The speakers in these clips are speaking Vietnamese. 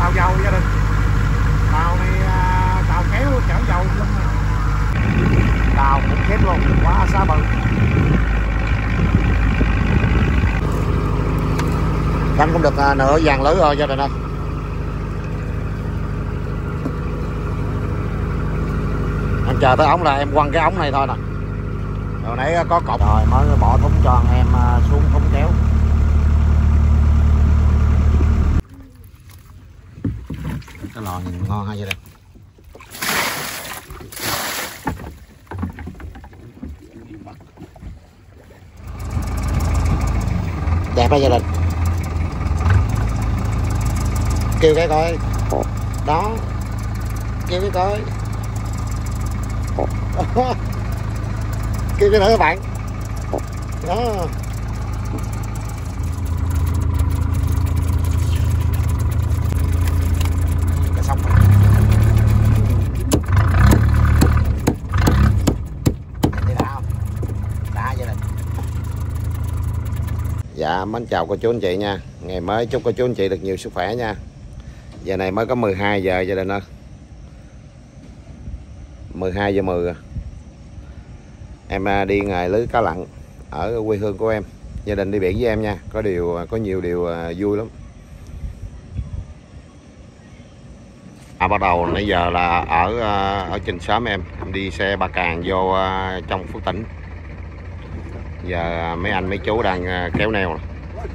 tàu dầu gia đình. Tàu này tàu kéo chở dầu luôn. Tàu cũng khiếp luôn, quá xa bự. Canh cũng được nửa dàn lưới rồi gia đình ơi. Em chờ tới ống là em quăng cái ống này thôi nè. Hồi nãy có cột rồi mới bỏ thúng cho anh em xuống thúng kéo. Cái lò nhìn ngon ha gia đình. Đẹp ha gia đình. Kêu cái coi. Đó. Kêu cái coi. Kêu cái nữa các bạn. Đó. Cái sông này. Thấy đã không? Đã gia đình. Dạ mến chào cô chú anh chị nha. Ngày mới chúc cô chú anh chị được nhiều sức khỏe nha. Giờ này mới có 12 giờ gia đình ơi. 12 giờ 10 rồi. Em đi nghề lưới cá lặn ở quê hương của em. Gia đình đi biển với em nha. Có nhiều điều vui lắm. Bắt đầu nãy giờ là ở Trình Sớm em đi xe Ba Càng vô trong Phước Tỉnh. Giờ mấy anh mấy chú đang kéo neo nè.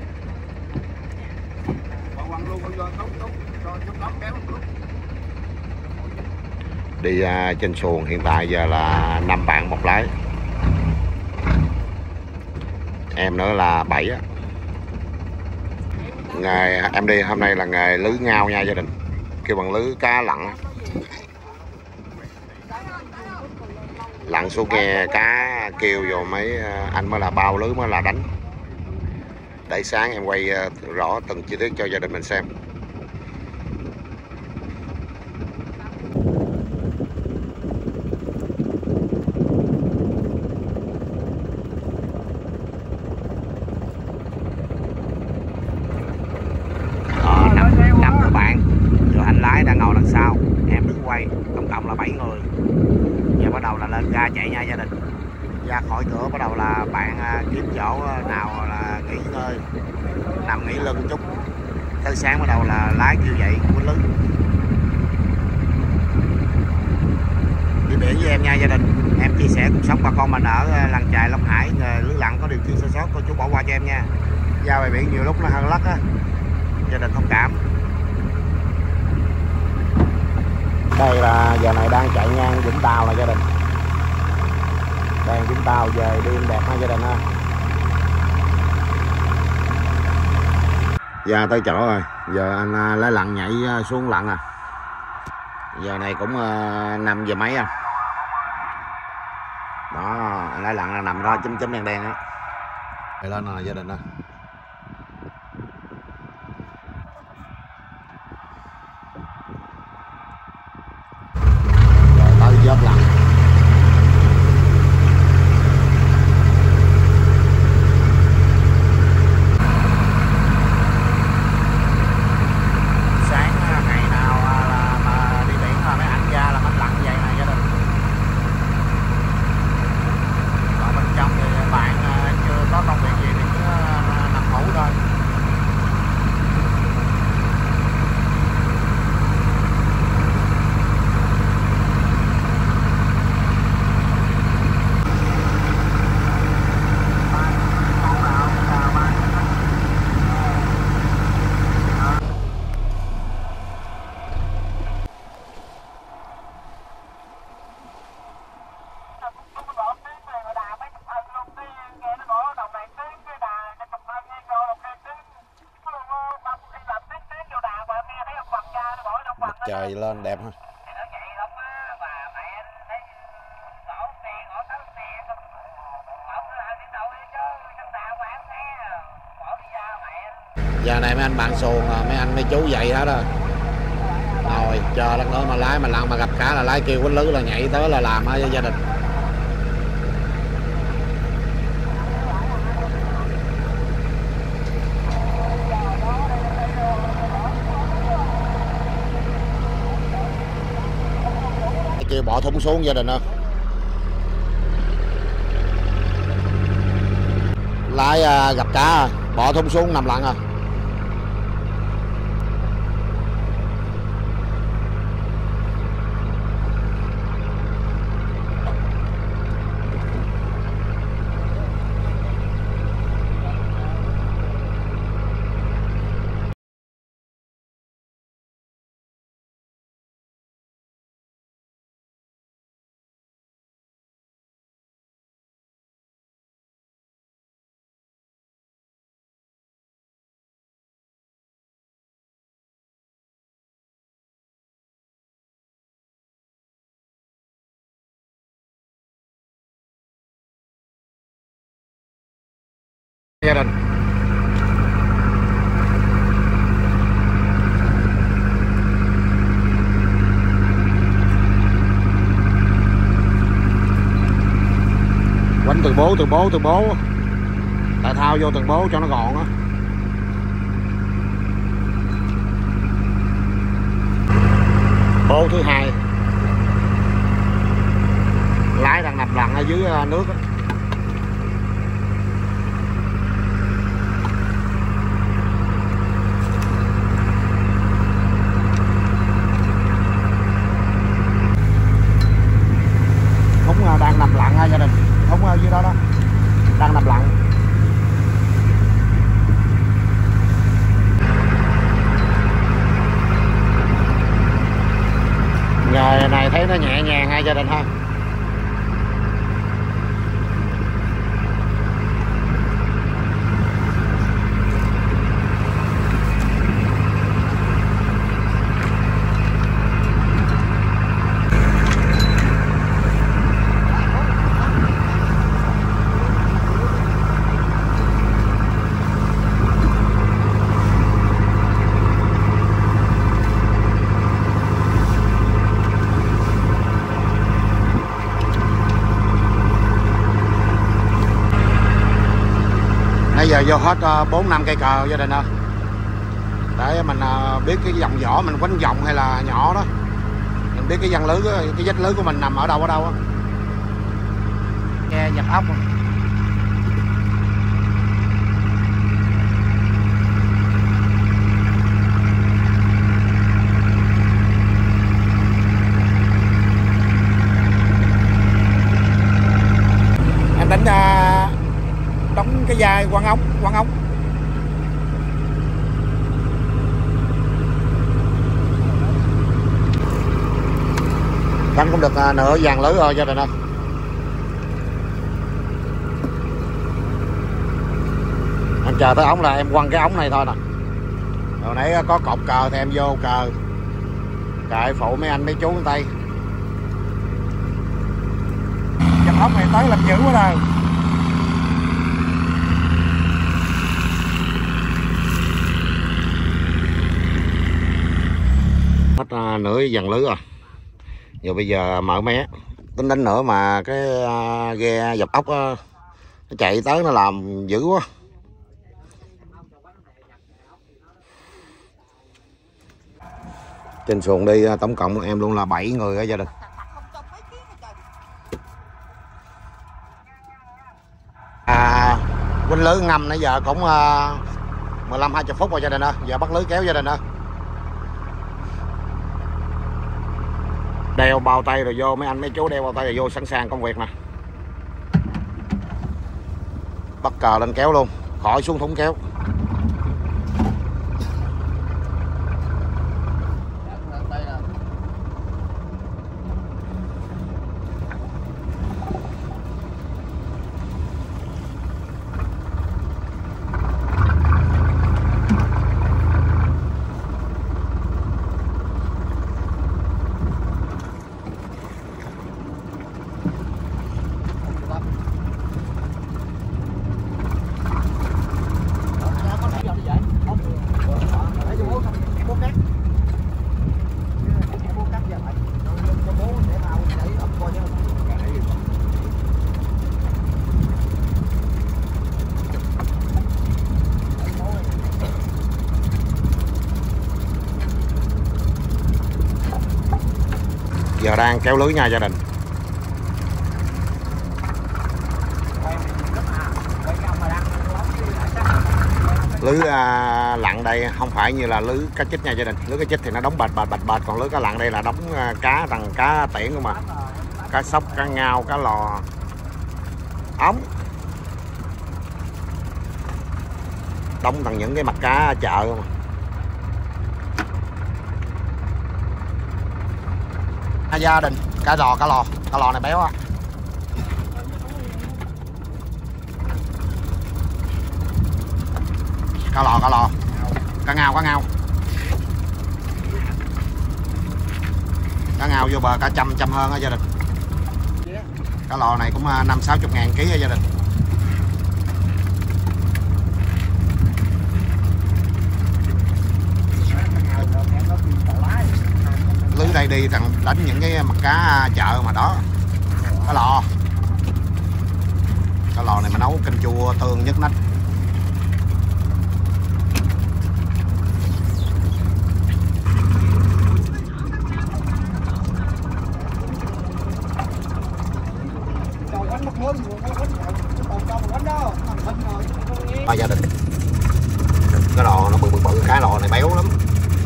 Đi trên xuồng hiện tại giờ là 5 bạn một lái. Em nữa là 7 á. Nghề em đi hôm nay là nghề lưới ngao nha gia đình. Kêu bằng lưới cá lặn. Lặn xuống nghe cá kêu vô mấy anh mới là bao lưới mới là đánh. Để sáng em quay rõ từng chi tiết cho gia đình mình xem. Năm người bạn, rồi anh lái đang ngồi đằng sau, em đứng quay, tổng cộng là 7 người. Giờ bắt đầu là lên ga chạy nha gia đình. Ra khỏi cửa bắt đầu là bạn kiếm chỗ nào là nghỉ ngơi, nằm nghỉ lưng chút. Tới sáng bắt đầu là lái kêu dậy quýnh lưới. Đi biển với em nha gia đình. Em chia sẻ cuộc sống bà con mình ở làng chài Long Hải, nghề lưới lặn có điều kiện sơ sót cô chú bỏ qua cho em nha. Ra ngoài biển nhiều lúc nó hơi lắc á, gia đình thông cảm. Đây là giờ này đang chạy ngang Vũng Tàu là gia đình. Đang Vũng Tàu về đêm đẹp ha gia đình ha. Ra tới chỗ rồi. Giờ anh lấy lặn nhảy xuống lặn à. Giờ này cũng 5 giờ mấy à. Đó, anh lấy lặn là nằm đó chấm chấm đen đen á. Đây lên là gia đình đó. Dớt lặn. Sáng ngày nào mà đi biển mà mấy anh ra là anh lặn vậy nè gia đình. Còn bên trong thì bạn chưa có công việc gì thì cứ nằm ngủ thôi. Trời lên đẹp ha. Giờ này mấy anh bạn xuồng mấy anh mấy chú dậy hết rồi. Rồi chờ lát nữa mà lái mà lặn mà gặp cá là lái kêu quýnh lưới là nhảy tới là làm hết gia đình. kêu bỏ thúng xuống gia đình ơi. Lái gặp cá bỏ thúng xuống nằm lặng à. Gia đình quánh từ bố tại thao vô từng bố cho nó gọn á. Bố thứ hai lái đang nằm lặng ở dưới nước á. Đang nằm lặng ha gia đình, không ở dưới đó đang nằm lặng. Nghề này thấy nó nhẹ nhàng ha gia đình ha. Bây giờ vô hết 4-5 cây cờ gia đình ơi, để mình biết cái dòng vỏ mình quánh vòng hay là nhỏ đó, mình biết cái vân lưới, cái vết lưới của mình nằm ở đâu á. Nghe giật ốc không? Em tính đóng cái vai quăng ống đánh cũng được nửa dàn lưới rồi gia đình ơi. Em chờ tới ống là em quăng cái ống này thôi nè. Hồi nãy có cột cờ thì em vô cờ cài phụ mấy anh mấy chú bên tay. Dòng ống này tới làm dữ quá rồi. Hết nửa dàn lưới rồi. Giờ bây giờ mở mé tính đánh nữa mà cái ghe dập ốc nó chạy tới nó làm dữ quá. Trên xuồng đi tổng cộng em luôn là 7 người ở gia đình. Quýnh lưới ngâm nãy giờ cũng 15-20 phút rồi gia đình ơi. Giờ bắt lưới kéo gia đình ơi. Đeo bao tay rồi vô, mấy anh mấy chú đeo bao tay rồi vô sẵn sàng công việc nè. Bắt cờ lên kéo luôn, khỏi xuống thúng kéo. Giờ đang kéo lưới nha gia đình. Lưới lặn đây không phải như là lưới cá chích nha gia đình. Lưới cá chích thì nó đóng bệt, còn lưới cá lặn đây là đóng cá bằng cá tiễn không mà. Cá sóc, cá ngao, cá lò, ống. Đóng bằng những cái mặt cá chợ không à. Gia đình, cá lò này béo á. Cá lò, cá ngao. Cá ngao vô bờ cả trăm hơn á gia đình. Cá lò này cũng 50-60 ngàn ký á gia đình. Lưới đây đi thằng đánh những cái mặt cá chợ mà đó. Cá lò này mà nấu canh chua tương nhất nách. Gia đình, cái lò nó bự, cái lò này béo lắm.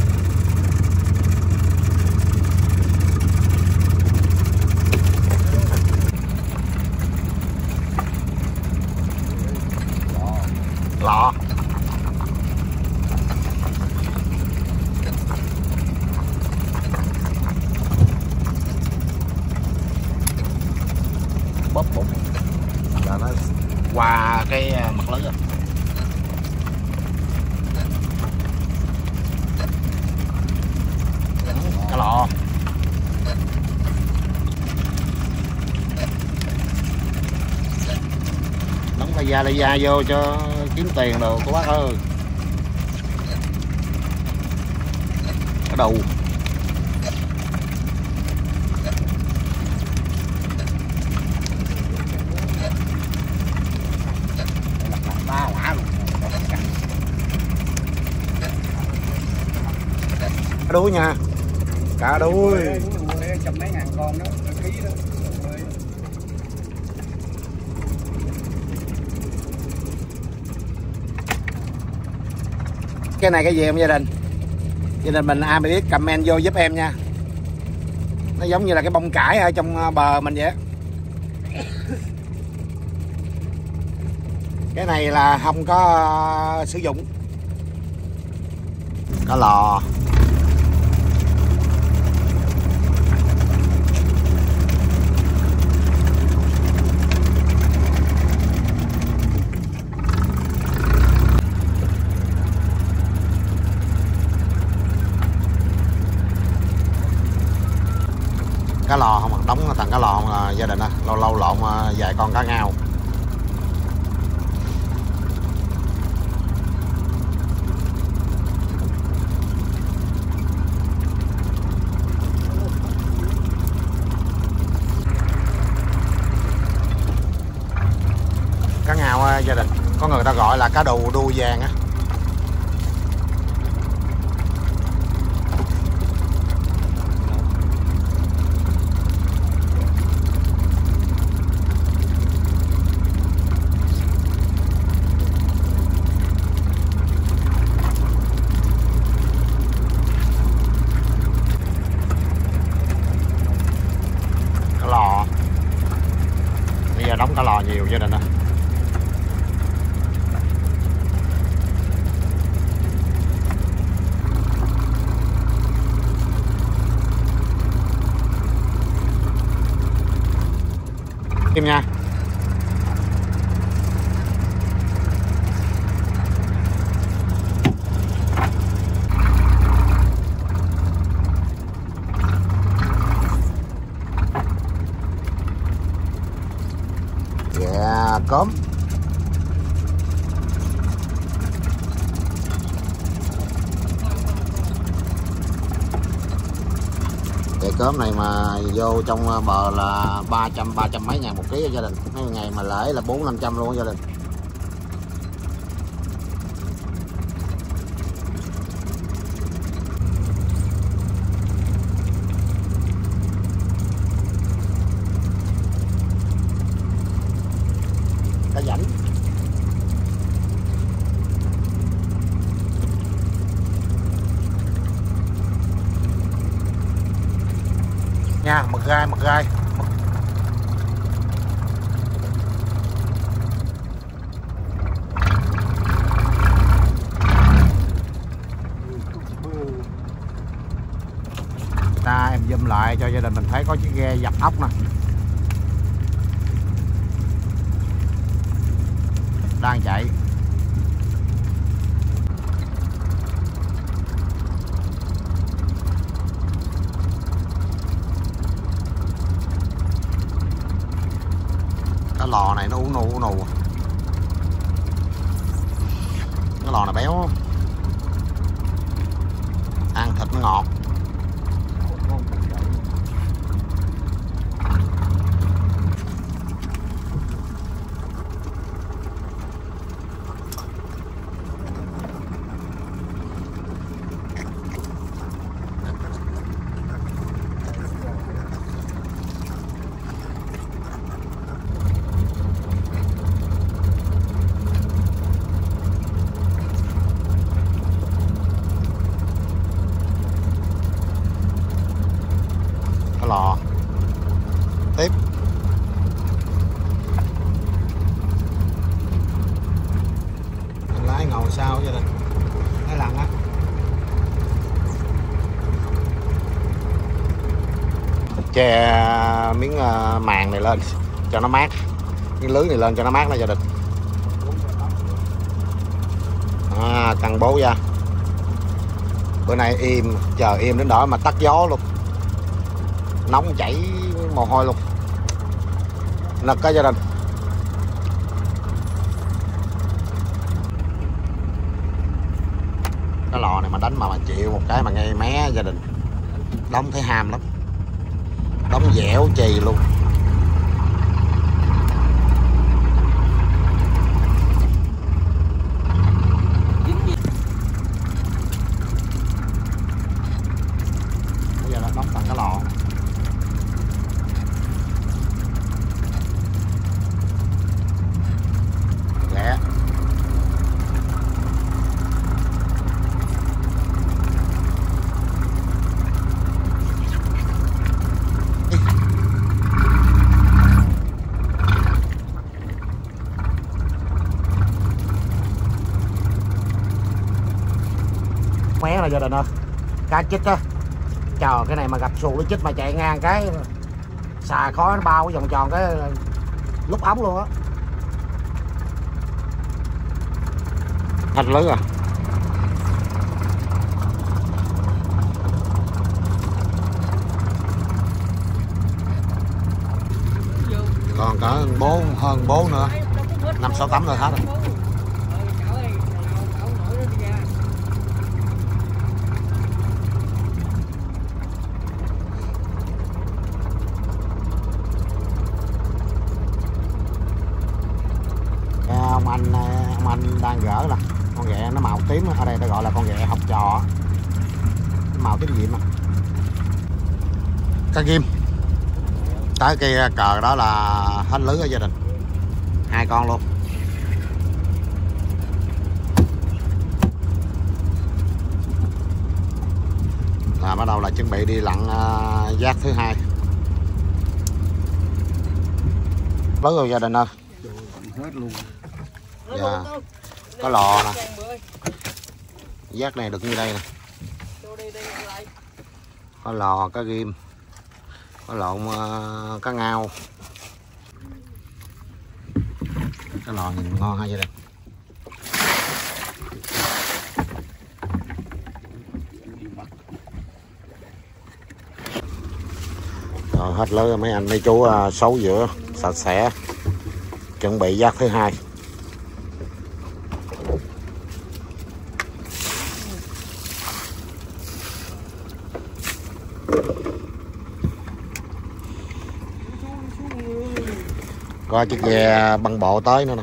Lò bóp bụng là nó qua cái mặt lưới rồi. Cá lò đóng la da vô cho kiếm tiền đồ của bác ơi. Cá đù cá đuối nha, cá đuối trăm mấy ngàn con đó, ký đó. Cái này cái gì không gia đình? Gia đình mình ai biết comment vô giúp em nha. Nó giống như là cái bông cải ở trong bờ mình vậy. Cái này là không có sử dụng. Cá lò không, đóng thằng cá lò là gia đình á, lâu lộn vài con cá ngao. Cá ngao gia đình, có người ta gọi là cá đù đuôi vàng á. Đóng cá lò nhiều gia đình ạ. Kim nha. Cốm cái cốm này mà vô trong bờ là 300 mấy ngàn một ký gia đình. Mấy ngày mà lễ là 400-500 luôn gia đình. gai, mực gai. Em zoom lại cho gia đình mình thấy có chiếc ghe dập ốc nè, đang chạy. Cái lò này nó uống nù. Cái lò này béo, ăn thịt nó ngọt. Lò tiếp. Lái ngồi sau vậy nè, cái lần á. Che miếng màng này lên cho nó mát, miếng lưới này lên cho nó mát nè gia đình. Căng bố ra. Bữa nay im, chờ im đến đó mà tắt gió luôn, nóng chảy mồ hôi luôn, nực cả gia đình. Cái lò này mà đánh mà chịu một cái mà ngay mé gia đình, đóng thấy ham lắm, đóng dẻo chì luôn. Bây giờ là đóng bằng cái lò. Mé là gia đình ơi, cá chích á, chờ cái này mà gặp xuồng nó chích mà chạy ngang cái xà khói nó bao cái vòng tròn cái lúc ống luôn á. Thạch lưới à. Còn cả hơn 4 nữa, 5-6 tấm nữa hết rồi. Ông anh đang gỡ nè, con ghẹ nó màu tím, ở đây ta gọi là con ghẹ học trò, màu tím diệm. Cá ghim tới cây cờ đó là hết lưới ở gia đình, 2 con luôn. Là bắt đầu là chuẩn bị đi lặn giác thứ 2. Lưới rồi gia đình ơi. Hết luôn. Dạ. Có lò nè, giác này được như đây nè, có lò cá ghim, có lộn cá ngao. Cái lò nhìn ngon ha gia đình. Rồi hết lưới mấy anh mấy chú xấu giữa sạch sẽ, chuẩn bị giác thứ 2. Coi chiếc ghe băng bộ tới nữa nè.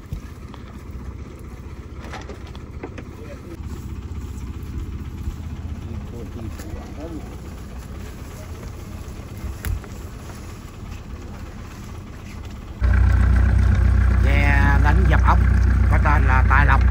Ghe đánh dập ốc có tên là Tài Lộc.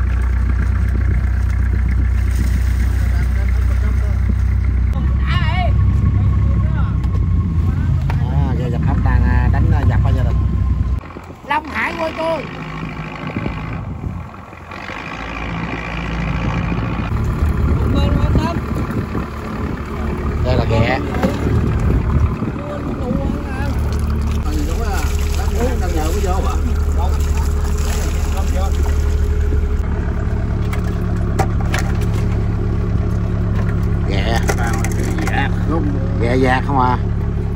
ghẹ dạt không à.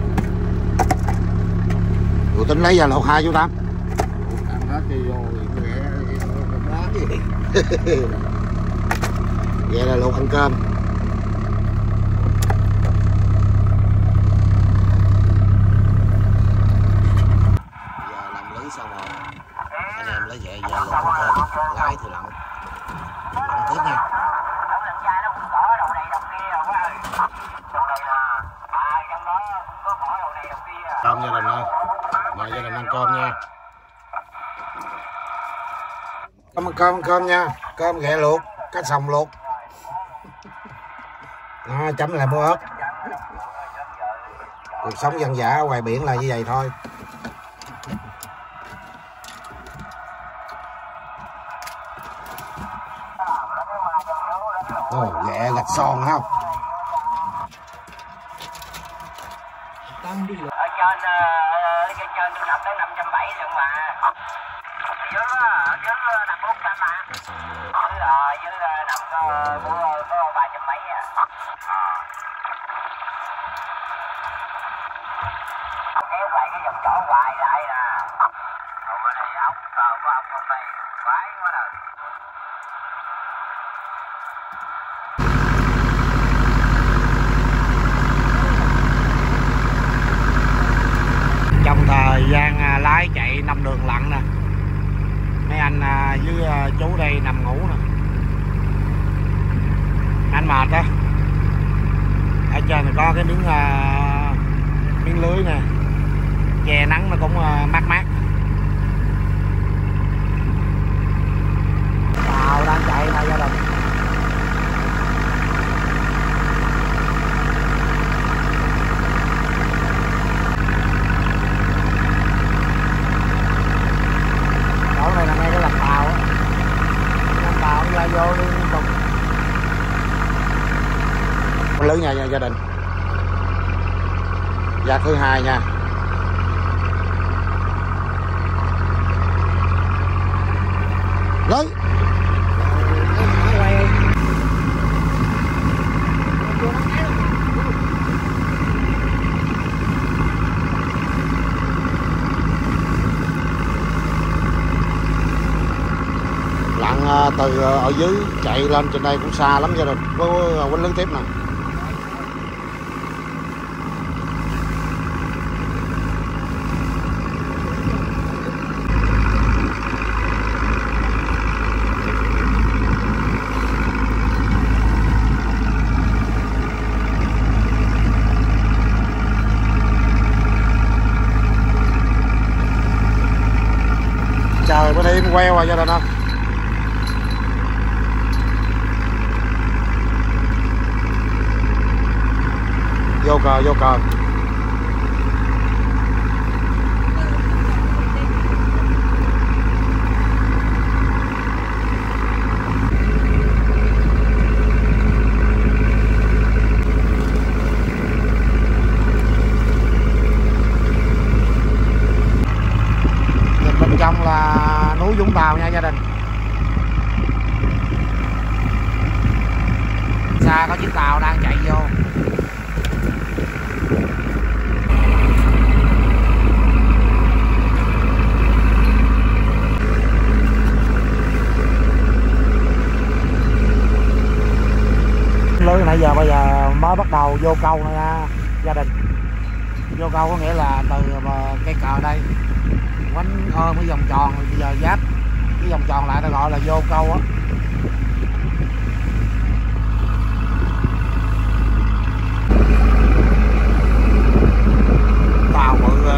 Tôi tính lấy ra lột 2 chú Tám. Vậy là lột ăn cơm. Giờ làm lưới xong rồi, anh em lấy vậy giờ lột ăn cơm, lái thì lặn tiếp nha. Cơm gia đình ơi, mời gia đình ăn cơm nha. Cơm nha, cơm ghẹ luộc, cá sòng luộc. Đó, chấm lại muối ớt. Cuộc sống dân dã ở ngoài biển là như vậy thôi. Ghẹ gạch son không? Ở trên tôi nằm tới 570 luôn mà. Dưới nằm 400 mà. Dưới nằm có 300 mấy à. Kéo lại cái vòng trỏ hoài lại nè. Còn bên đây ốc cờ của ông không đây quái quá rồi. Trong thời gian lái chạy 5 đường lặn nè, mấy anh với chú đây nằm ngủ nè. Anh mệt á. Ở trên này có cái miếng lưới nè, che nắng nó cũng mát mát. Tàu đang chạy nè gia đình. Chỗ này là ngay cái lạch tàu á, lạch tàu ra vô liên tục. Lưới nha gia đình. Gia thứ 2 nha. Lưới. Lặn từ ở dưới chạy lên trên đây cũng xa lắm gia đình. Có quánh lưới tiếp nè. Trời bữa nay queo rồi gia đình ơi. Vô cờ. Nhìn bên trong là núi Vũng Tàu nha gia đình. Xa có chiếc tàu đang chạy vô. Lưới nãy giờ bây giờ mới bắt đầu vô câu nha gia đình. Vô câu có nghĩa là từ cây cờ đây quánh ôm cái vòng tròn, bây giờ giáp cái vòng tròn lại ta gọi là vô câu á. Tàu bự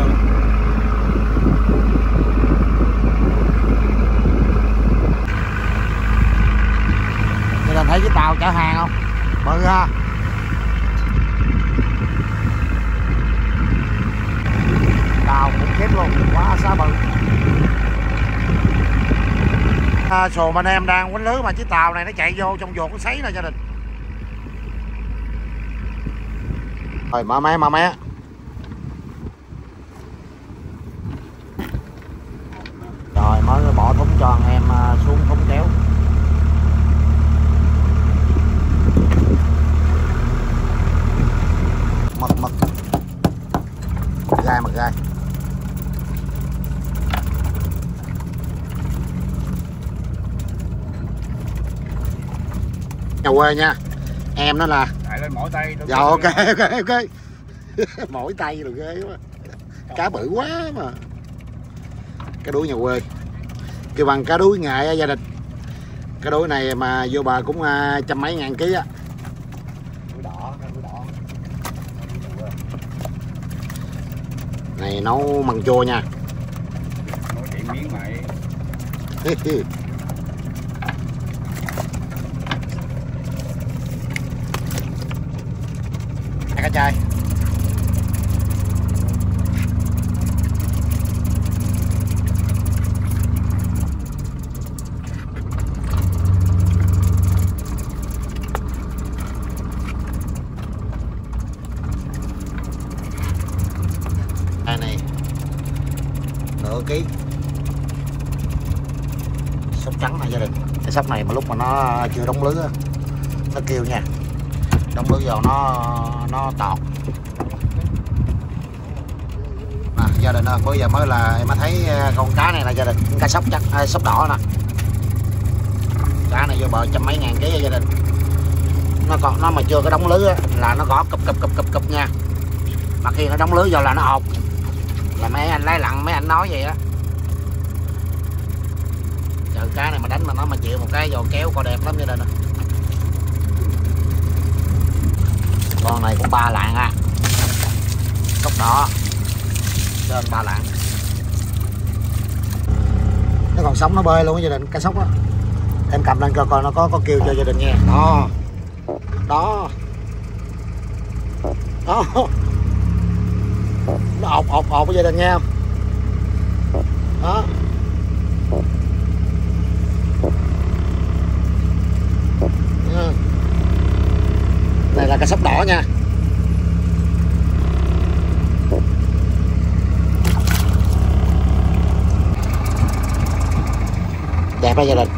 gia đình thấy cái tàu chở hàng không? Bự ha. Tàu cũng khiếp luôn, quá xa bự. Xuồng anh em đang quánh lưới mà chiếc tàu này nó chạy vô trong vột nó sấy nè gia đình. Rồi mở mé. Rồi mới bỏ thúng cho anh em xuống thúng kéo. quê nha. Em nó là Chạy lên mỏi tay. dạ ok ok ok. Mỏi tay rồi ghê quá. Cá bự quá mà. Cá đuối nhà quê kêu bằng cá đuối nghệ gia đình. Cá đuối này mà vô bờ cũng trăm mấy ngàn ký á. Đuối đỏ. Này nấu măng chua nha. Nói chuyện miếng mày. Hai cá chai. Này nửa ký sóc trắng này gia đình. Cái sóc này mà lúc mà nó chưa đóng lưới á, nó kêu nha, đóng lưới vào nó tọt. Gia đình ơi, bây giờ mới là em mới thấy con cá này là gia đình, cá sóc chắc sóc đỏ nè. Cá này vô bờ trăm mấy ngàn ký gia đình. Nó mà chưa có đóng lưới á, là nó gõ cụp nha. Mà khi nó đóng lưới vào là nó ột. Là mấy anh lấy lặn mấy anh nói vậy á. Trời, cá này mà đánh mà nó mà chịu một cái giò kéo coi đẹp lắm gia đình nè. Con này cũng 3 lạng à. Cốc đỏ trên 3 lạng. Nó còn sống nó bơi luôn gia đình, cá sóc á. Em cầm lên coi nó có kêu cho gia đình nghe. Đó. Đó. Đó. Nó ột với gia đình nghe không? Đó. Này là cá sóc đỏ nha. Đẹp đó gia đình.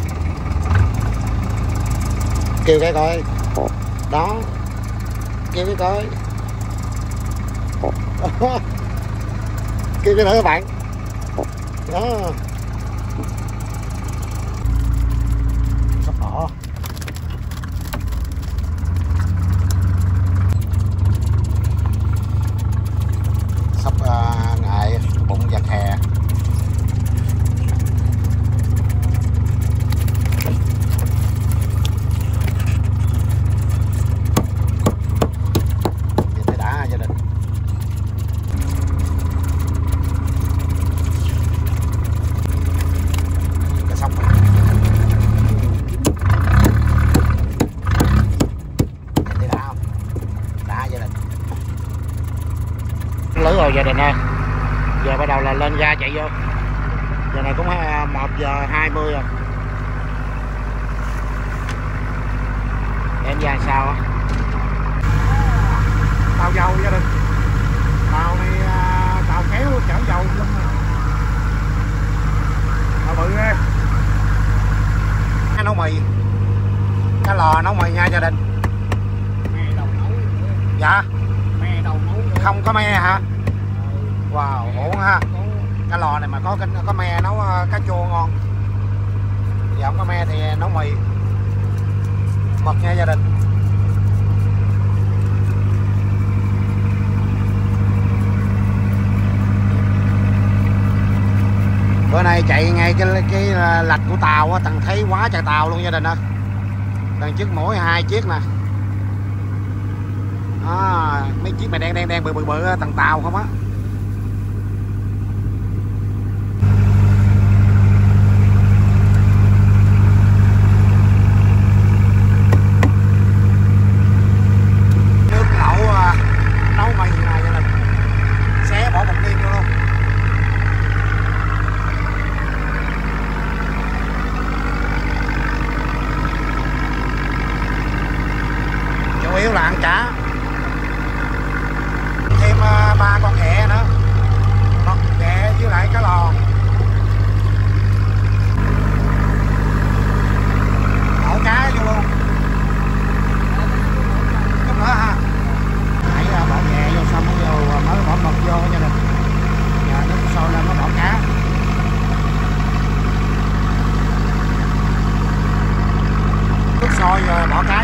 Kêu cái coi. Đó. Kêu cái coi. Kêu cái nữa các bạn. Đó. Sóc đỏ. Sóc ngại bụng và khè. Lưới rồi gia đình ơi. Giờ bắt đầu là lên ga chạy vô. Giờ này cũng 1:20 rồi. Em ra sao á? Tàu dầu gia đình. Tàu này tàu kéo chở dầu luôn. Tàu bự ghê. Nấu mì. Cái lò nấu mì nha gia đình. Me đầu nấu. Dạ. Me đầu nấu. Không có me hả? Wow, ổn ha. Cái lò này mà có me nấu cá chua ngon. Giờ không có me thì nấu mì. Mật nha gia đình. Bữa nay chạy ngay cái lạch của tàu á, Tần thấy quá trời tàu luôn gia đình ơi. Đằng trước mỗi 2 chiếc nè. Mấy chiếc này đen bự tầng tàu không á. Nước lẩu nấu mì này gia đình. Xé bỏ một viên vô luôn. Chủ yếu là ăn cá. Thêm 3 con ghẹ nữa. Con ghẹ với lại cá lò. Đổ cá vô luôn. Chút nữa ha. Nãy bỏ ghẹ vô xong mới bỏ mực vô nha nè. Giờ nước sôi lên mới bỏ cá. Nước sôi rồi bỏ cá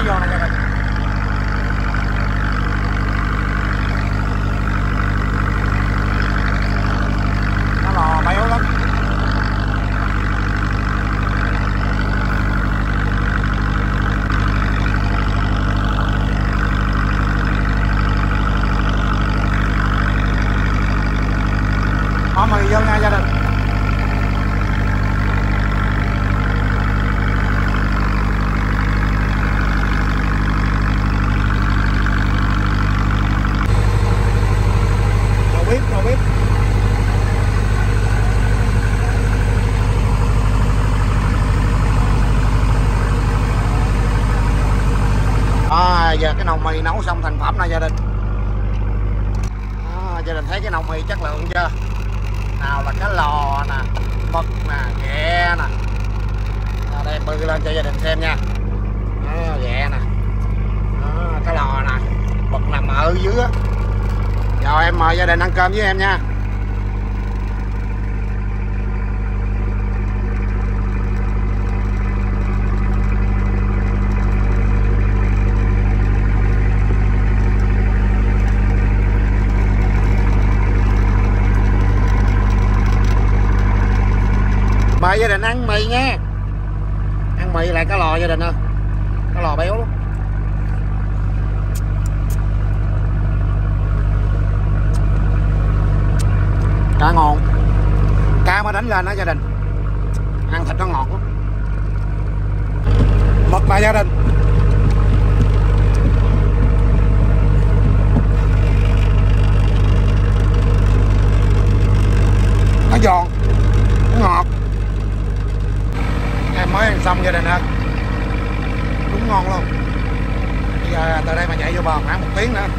nấu xong thành phẩm nè gia đình. Đó, gia đình thấy cái nông mì chất lượng chưa? Nào là cá lò nè, mực nè, ghẹ nè. Đây bưng lên cho gia đình xem nha. Đó, ghẹ nè. Đó, cá lò nè, mực nằm ở dưới á. Rồi em mời gia đình ăn cơm với em nha. Mời gia đình ăn mì nha. Ăn mì lại cá lò gia đình ơi. Cá lò béo lắm. Cá ngon. Cá mới đánh lên đó gia đình. Ăn thịt nó ngọt lắm. Mực nè gia đình. Nó giòn, nó ngọt. Em mới ăn xong gia đình ơi. Đúng ngon luôn. Bây giờ từ đây mà chạy vô bờ khoảng 1 tiếng nữa.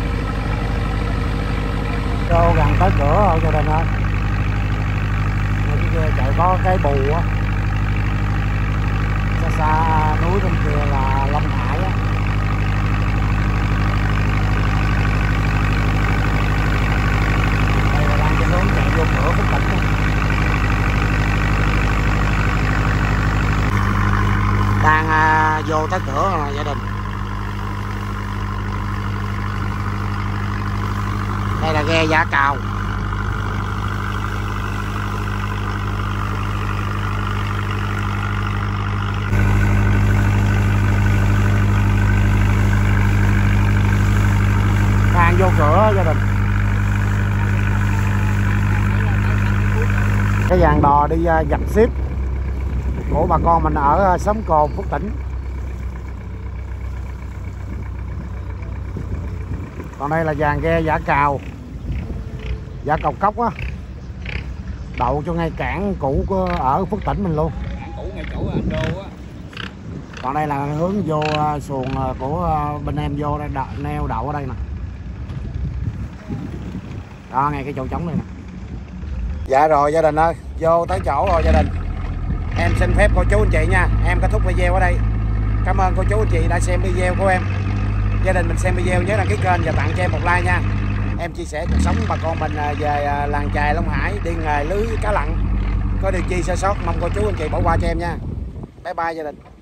Vô gần tới cửa rồi gia đình ơi. Ngoài kia chạy có cái bù á. Xa xa núi bên kia là Long Hải á. Đây là đang trên hướng chạy vô cửa Phước Tỉnh á. Đang vô tới cửa rồi gia đình. Đây là ghe Giả Cào. Đang vô cửa gia đình. Cái dàn đò đi giặt ship của bà con mình ở xóm Cồn, Phước Tỉnh. Còn đây là dàn ghe Giả Cào, Giả Cào Cốc á, đậu cho ngay cảng cũ của ở Phước Tỉnh mình luôn. Cảng cũ ngay chỗ Anh Đô á. Còn đây là hướng vô xuồng của bên em vô đây, neo đậu ở đây nè. Đó, ngay cái chỗ trống này nè. Dạ rồi gia đình ơi, vô tới chỗ rồi gia đình. Em xin phép cô chú anh chị nha, em kết thúc video ở đây. Cảm ơn cô chú anh chị đã xem video của em. Gia đình mình xem video nhớ đăng ký kênh và tặng cho em một like nha. Em chia sẻ cuộc sống bà con mình về làng chài Long Hải, đi nghề lưới cá lặn. Có điều chi sơ sót mong cô chú anh chị bỏ qua cho em nha. Bye bye gia đình.